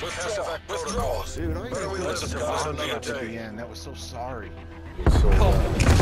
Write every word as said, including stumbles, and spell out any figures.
Withdraw. Withdraw. Dude, I Better we listen to that another at the day. end. That was so sorry. It's so Oh.